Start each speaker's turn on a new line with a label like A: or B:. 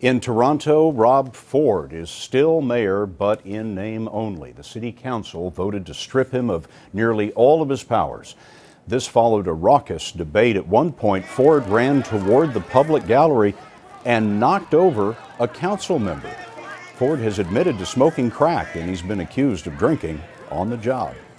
A: In Toronto, Rob Ford is still mayor, but in name only. The city council voted to strip him of nearly all of his powers. This followed a raucous debate. At one point, Ford ran toward the public gallery and knocked over a council member. Ford has admitted to smoking crack, and he's been accused of drinking on the job.